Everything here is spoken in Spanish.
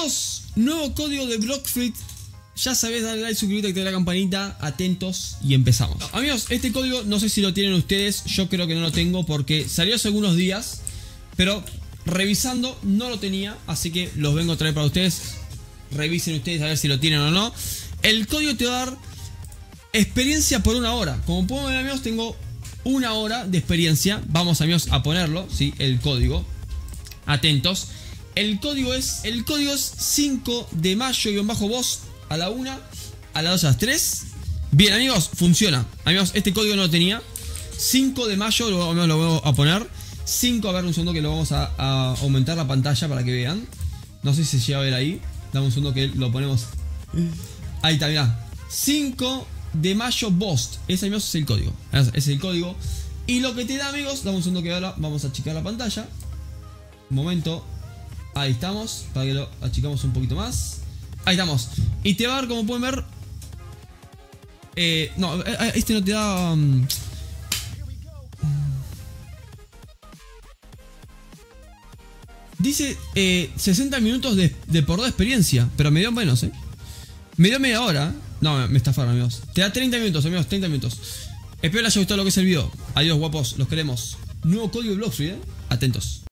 Amigos, nuevo código de Bloxfruit. Ya sabés, dale like, suscribirte, activar la campanita. Atentos y empezamos. Amigos, este código no sé si lo tienen ustedes. Yo creo que no lo tengo porque salió hace algunos días, pero revisando no lo tenía. Así que los vengo a traer para ustedes. Revisen ustedes a ver si lo tienen o no. El código te va a dar experiencia por 1 hora. Como pueden ver, amigos, tengo 1 hora de experiencia. Vamos, amigos, a ponerlo, ¿sí? El código. Atentos. El código es 5 de mayo-boss a la 1, a las 2, a las 3. Bien, amigos, funciona. Amigos, este código no lo tenía. 5 de mayo, lo voy a poner. 5, a ver un segundo que lo vamos a aumentar la pantalla para que vean. No sé si se llega a ver ahí. Dame un segundo que lo ponemos. Ahí está, mirá. 5 de mayo boss. Ese, amigos, es el código. Ese es el código. Y lo que te da, amigos, dame un segundo que ahora vamos a achicar la pantalla. Un momento. Ahí estamos. Para que lo achicamos un poquito más. Ahí estamos. Y te va a dar, como pueden ver. No, este no te da. Dice 60 minutos de por 2 experiencia. Pero me dio menos, me dio media hora. No, me estafaron, amigos. Te da 30 minutos, amigos, 30 minutos. Espero les haya gustado lo que es el video. Adiós, guapos, los queremos. Nuevo código de Bloxfruit, Atentos.